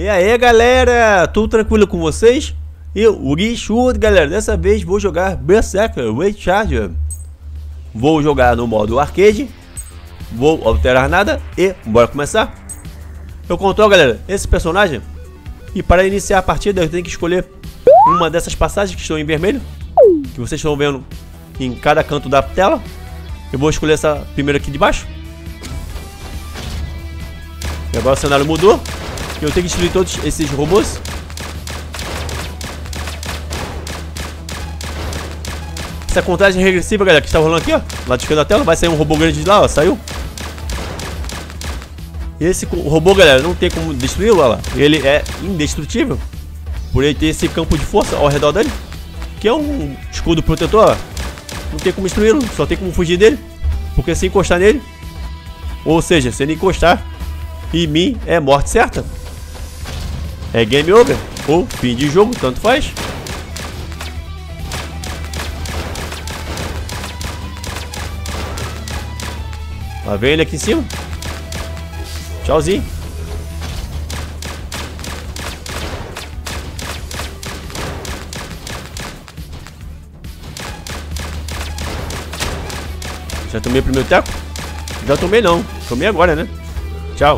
E aí galera, tudo tranquilo com vocês? Eu, o Guichudo, galera, dessa vez vou jogar Berserker Recharge. Vou jogar no modo arcade, vou alterar nada e bora começar. Eu controlo, galera, esse personagem. E para iniciar a partida eu tenho que escolher uma dessas passagens que estão em vermelho, que vocês estão vendo em cada canto da tela. Eu vou escolher essa primeira aqui de baixo. E agora o cenário mudou. Eu tenho que destruir todos esses robôs. Essa contagem regressiva, galera, que está rolando aqui, ó, lá de esquerda da tela, vai sair um robô grande de lá, ó, saiu. Esse robô, galera, não tem como destruí-lo, olha lá. Ele é indestrutível, por ele ter esse campo de força ao redor dele, que é um escudo protetor, ó. Não tem como destruí-lo, só tem como fugir dele, porque se encostar nele, ou seja, se ele encostar em mim, é morte certa. É game over, ou fim de jogo, tanto faz. Lá vem ele aqui em cima. Tchauzinho. Já tomei o primeiro teco? Já tomei não, tomei agora, né? Tchau.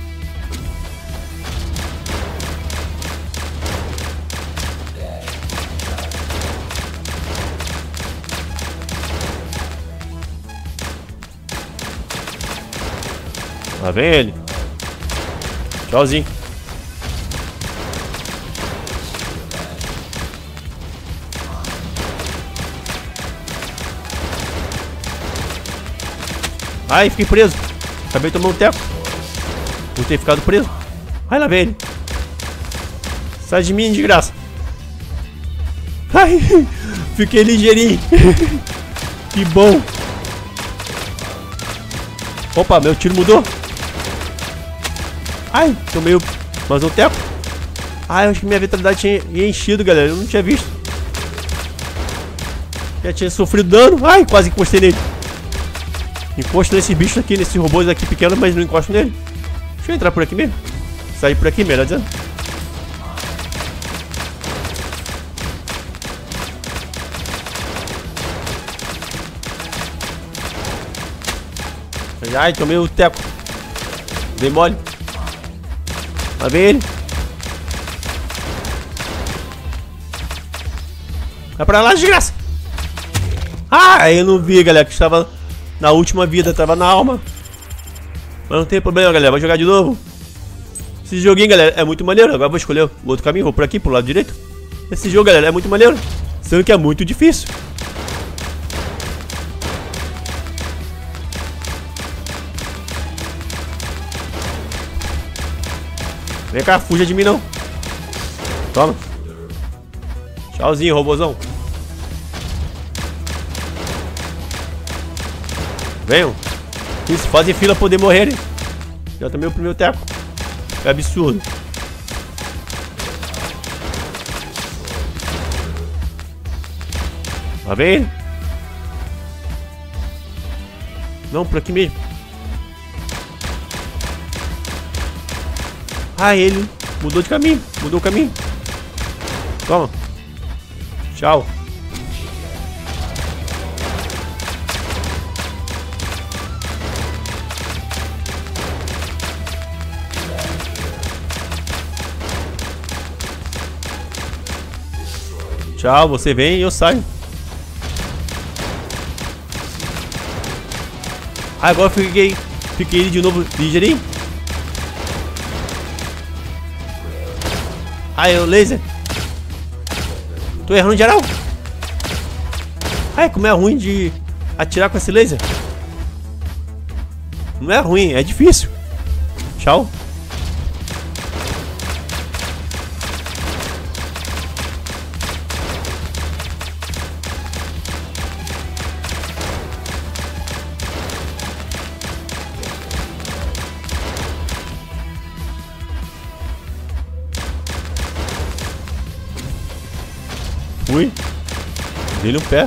Lá vem ele. Tchauzinho. Ai, fiquei preso. Acabei de tomar um teco por ter ficado preso. Ai, lá vem ele. Sai de mim, de graça. Ai, fiquei ligeirinho. Que bom. Opa, meu tiro mudou. Ai, tomei mais um teco. Ai, eu acho que minha vitalidade tinha enchido, galera. Eu não tinha visto. Já tinha sofrido dano. Ai, quase encostei nele. Encosto nesse bicho aqui, nesses robôs aqui pequenos, mas não encosto nele. Deixa eu entrar por aqui mesmo. Sair por aqui, melhor dizendo. Ai, tomei o teco. Dei mole. Lá vem ele. Vai pra lá, desgraça. Ah, eu não vi, galera, que estava na última vida, estava na alma. Mas não tem problema, galera, vai jogar de novo. Esse joguinho, galera, é muito maneiro. Agora vou escolher o outro caminho, vou por aqui, pro lado direito. Esse jogo, galera, é muito maneiro, sendo que é muito difícil. Vem cá, fuja de mim não. Toma. Tchauzinho, robôzão. Venham. Isso, fazem fila pra poder morrer, hein? Já tomei o primeiro teco. É absurdo. Lá vem ele. Não, por aqui mesmo. Ah, ele mudou de caminho. Mudou o caminho. Toma. Tchau. Tchau, você vem e eu saio. Ah, agora fiquei de novo ligeirinho. Ai, o laser. Tô errando geral. Ai, como é ruim de atirar com esse laser. Não é ruim, é difícil. Tchau. Fui. Dei-lhe um pé.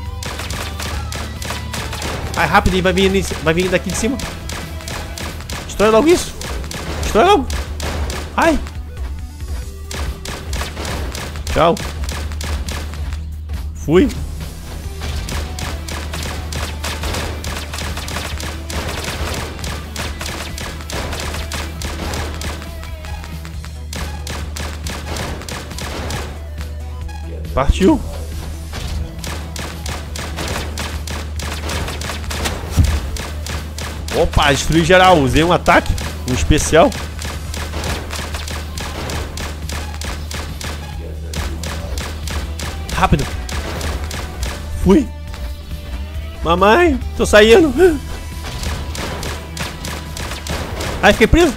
Vai rápido, vai vir daqui de cima. Destrói logo isso. Destrói logo. Ai. Tchau. Fui. Partiu. Opa, destruí geral. Usei um ataque, um especial. Rápido. Fui. Mamãe, tô saindo. Ai, fiquei preso.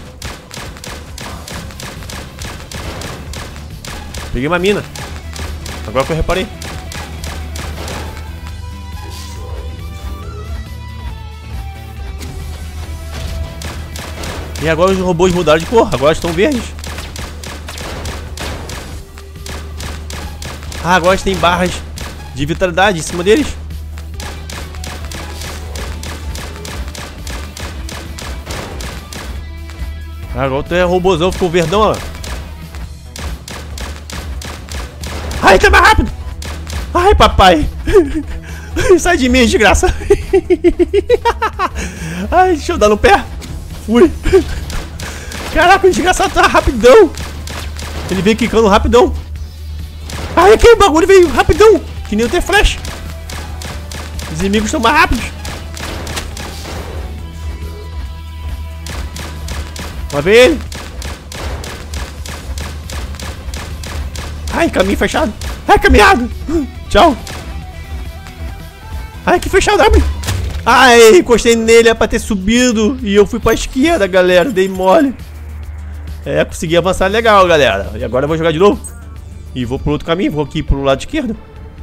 Peguei uma mina. Agora que eu reparei. E agora os robôs mudaram de cor. Agora estão verdes. Ah, agora tem barras de vitalidade em cima deles. Agora o robôzão ficou verdão, ó. Ai, tá mais rápido. Ai, papai. Sai de mim, desgraça. Ai, deixa eu dar no pé. Fui. Caraca, o desgraçado tá rapidão. Ele veio quicando rapidão. Ai, aquele bagulho veio rapidão. Que nem o T-Flash. Os inimigos estão mais rápidos. Vai ver ele. Ai, caminho fechado. Ai, caminhado. Tchau. Ai, que fechado, abre. Ai, encostei nele, é pra ter subido. E eu fui pra esquerda, galera. Dei mole. É, consegui avançar legal, galera. E agora eu vou jogar de novo. E vou pro outro caminho, vou aqui pro lado esquerdo.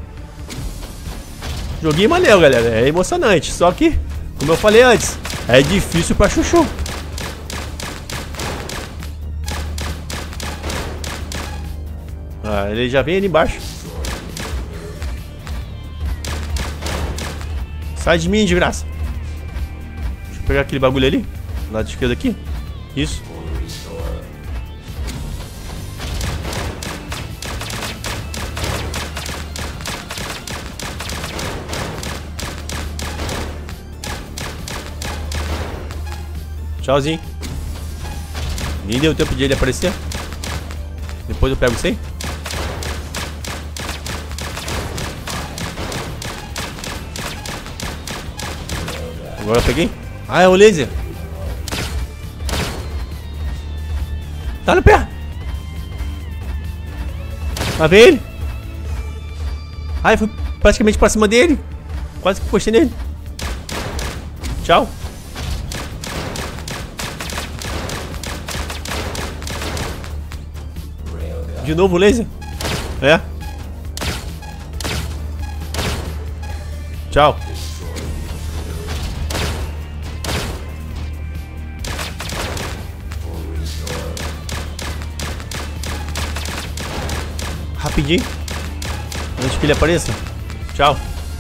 Joguinho maneiro, galera. É emocionante. Só que, como eu falei antes, é difícil pra chuchu. Ah, ele já vem ali embaixo. Sai de mim, desgraça. Deixa eu pegar aquele bagulho ali. Lado esquerdo aqui. Isso. Tchauzinho. Nem deu tempo de ele aparecer. Depois eu pego isso aí. Agora eu peguei. Ah, é o laser. Tá no pé. Vai ver ele. Ai, fui praticamente pra cima dele. Quase que encostei nele. Tchau. De novo o laser? É. Tchau. Rapidinho. Antes que ele apareça. Tchau.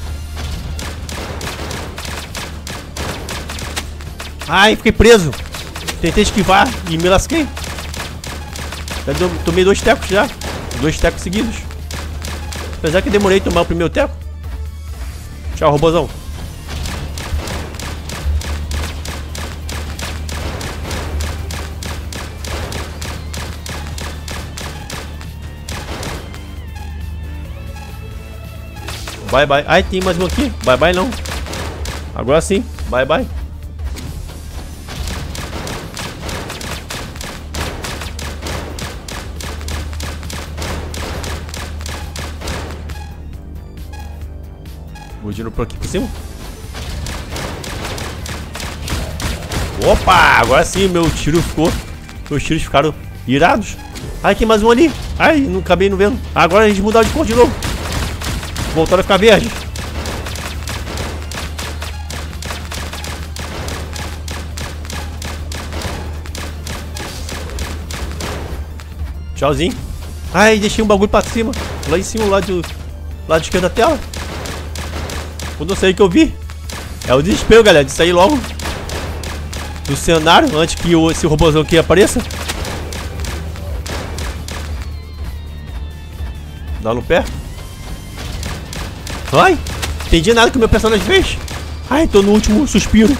Ai, fiquei preso. Tentei esquivar e me lasquei. Tomei 2 tecos já. 2 tecos seguidos. Apesar que demorei a tomar o primeiro teco. Tchau, robôzão. Bye bye. Ai, tem mais um aqui. Bye bye não. Agora sim. Bye bye. Vou girar por aqui por cima. Opa! Agora sim, meu tiro ficou. Meus tiros ficaram irados. Ai, tem mais um ali. Ai, não acabei não vendo. Agora a gente mudaram de cor de novo. Voltaram a ficar verde. Tchauzinho. Ai, deixei um bagulho pra cima. Lá em cima, lado esquerdo da tela. Quando eu saí que eu vi. É o desespero, galera, de sair logo. do cenário antes que esse robôzão aqui apareça. Dá no pé. Ai, entendi nada que o meu personagem fez. Ai, tô no último suspiro.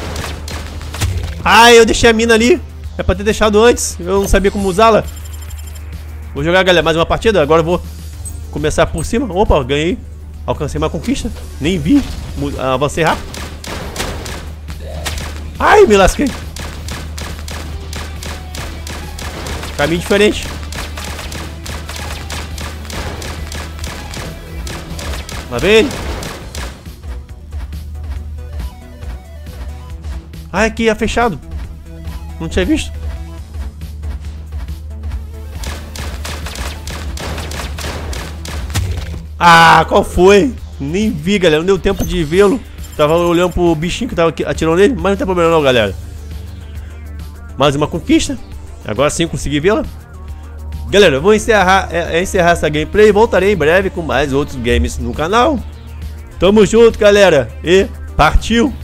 Ai, eu deixei a mina ali. É pra ter deixado antes. Eu não sabia como usá-la. Vou jogar, galera, mais uma partida. Agora eu vou começar por cima. Opa, ganhei. Alcancei uma conquista. Nem vi. Avancei rápido. Ai, me lasquei. Caminho diferente. Lá vem ele. Ai, aqui é fechado. Não tinha visto. Ah, qual foi? Nem vi, galera. Não deu tempo de vê-lo. Tava olhando pro bichinho que tava atirando nele. Mas não tem problema não, galera. Mais uma conquista. Agora sim consegui vê-la. Galera, eu vou encerrar essa gameplay. Voltarei em breve com mais outros games no canal. Tamo junto, galera. E partiu!